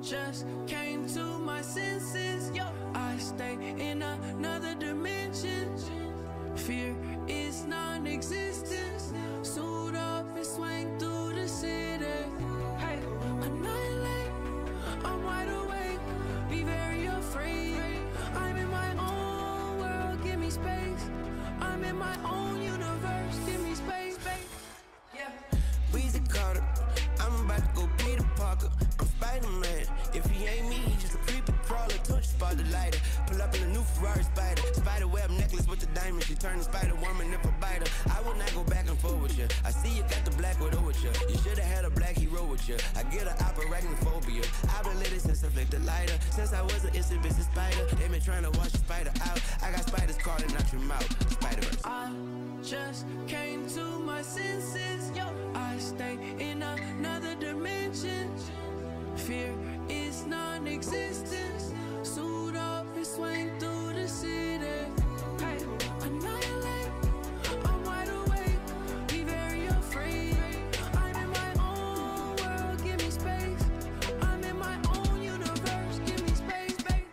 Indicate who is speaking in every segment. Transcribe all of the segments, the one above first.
Speaker 1: just came to my senses. Yo, I stay in another dimension. Fear is non-existent. Suit up and swing through the city. Hey, annihilate. I'm wide awake. Be very afraid. I'm in my own world. Give me space. I'm in my own universe. Give me space, babe. Yeah.
Speaker 2: Weezy Carter. I'm about to go Peter Parker. I'm Spider-Man. If he ain't me, he just a creepy crawler. Touch spot the lighter. Pull up in a new Ferrari Spider. Spider web necklace with the diamond. She turned the Spider-Woman if I bite her. I will not go back and forth with you. I see you got the black widow with you. You should've had a black hero with you. I get an arachnophobia. I've been lit since I flicked the lighter. Since I was an instant business spider. They been trying to wash the spider out. I got spiders crawling out your mouth. Spider-Verse.
Speaker 1: I just came to my senses. Yo, I stay in another dimension. Fear is non-existent. Suit up and swing through the city. Hey, annihilate. I'm wide awake. Be very afraid. I'm in my own world. Give me space. I'm in my own universe. Give me space, babe.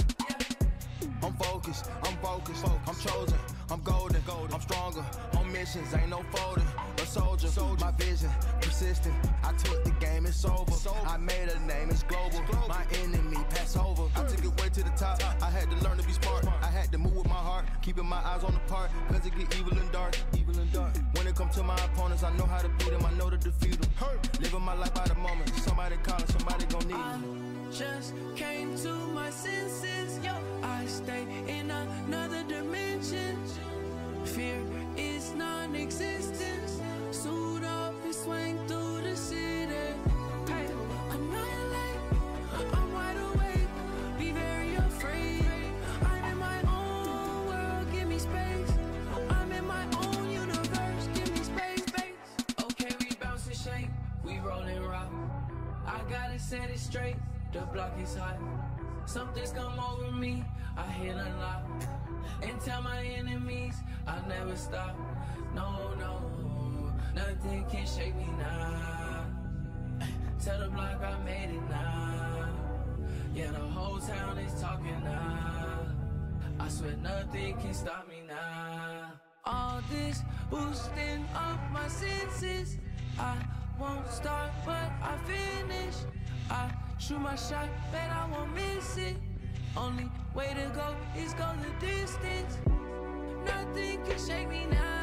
Speaker 1: Yeah.
Speaker 3: I'm focused. I'm chosen. I'm golden. I'm stronger. On missions, ain't no folding. A soldier. My vision persistent. I took the game, it's over. I made a name, it's global. My enemy pass over. I took it way to the top. I had to learn to be smart. I had to move with my heart, keeping my eyes on the part. Cause it get evil and dark. When it come to my opponents, I know how to beat them. I know to defeat them. Living my life by the moment. Somebody calling, somebody gon' need me.
Speaker 1: I just came to my senses. Yo, I stay in another dimension. Fear is non-existent. Suit up and swing through the city. Hey, annihilate. I'm wide awake. Be very afraid. I'm in my own world. Give me space. I'm in my own universe. Give me space, babe. Okay, we bounce and shake. We rollin' rock. I gotta set it straight. The block is hot. Something's come over me. I hit unlock. And tell my enemies I'll never stop. No, nothing can shake me now. Tell the block I made it now. Yeah, the whole town is talking now. I swear nothing can stop me now. All this boosting up my senses. I won't start, but I finish. I shoot my shot, bet I won't miss it. Only way to go is go the distance. Nothing can shake me now.